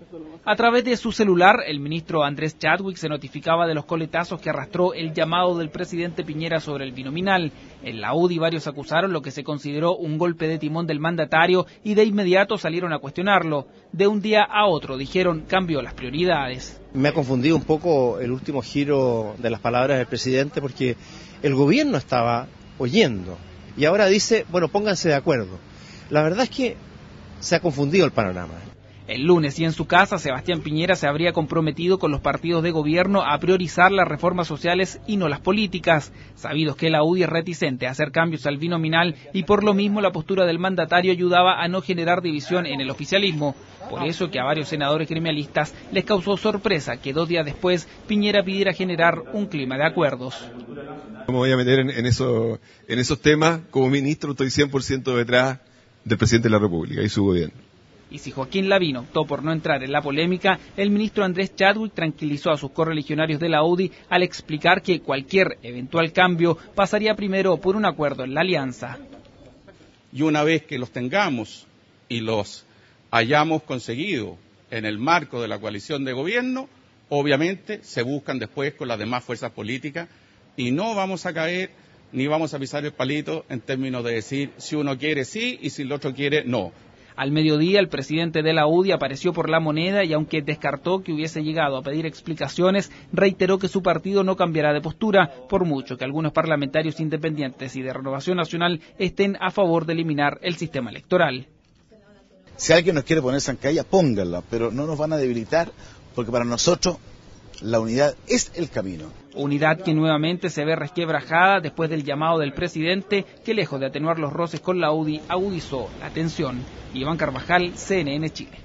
A través de su celular, el ministro Andrés Chadwick se notificaba de los coletazos que arrastró el llamado del presidente Piñera sobre el binominal. En la UDI varios acusaron lo que se consideró un golpe de timón del mandatario y de inmediato salieron a cuestionarlo. De un día a otro, dijeron, cambió las prioridades. Me ha confundido un poco el último giro de las palabras del presidente porque el gobierno estaba oyendo y ahora dice, bueno, pónganse de acuerdo. La verdad es que se ha confundido el panorama. El lunes y en su casa, Sebastián Piñera se habría comprometido con los partidos de gobierno a priorizar las reformas sociales y no las políticas. Sabidos que la UDI es reticente a hacer cambios al binominal y por lo mismo la postura del mandatario ayudaba a no generar división en el oficialismo. Por eso que a varios senadores gremialistas les causó sorpresa que 2 días después Piñera pidiera generar un clima de acuerdos. No me voy a meter en esos temas. Como ministro estoy 100% detrás del presidente de la República y su gobierno. Y si Joaquín Lavín optó por no entrar en la polémica, el ministro Andrés Chadwick tranquilizó a sus correligionarios de la UDI al explicar que cualquier eventual cambio pasaría primero por un acuerdo en la alianza. Y una vez que los tengamos y los hayamos conseguido en el marco de la coalición de gobierno, obviamente se buscan después con las demás fuerzas políticas y no vamos a caer ni vamos a pisar el palito en términos de decir si uno quiere sí y si el otro quiere no. Al mediodía, el presidente de la UDI apareció por La Moneda y aunque descartó que hubiese llegado a pedir explicaciones, reiteró que su partido no cambiará de postura, por mucho que algunos parlamentarios independientes y de Renovación Nacional estén a favor de eliminar el sistema electoral. Si alguien nos quiere poner zancadilla, pónganla, pero no nos van a debilitar, porque para nosotros la unidad es el camino. Unidad que nuevamente se ve resquebrajada después del llamado del presidente, que lejos de atenuar los roces con la UDI, agudizó la tensión. Iván Carvajal, CNN Chile.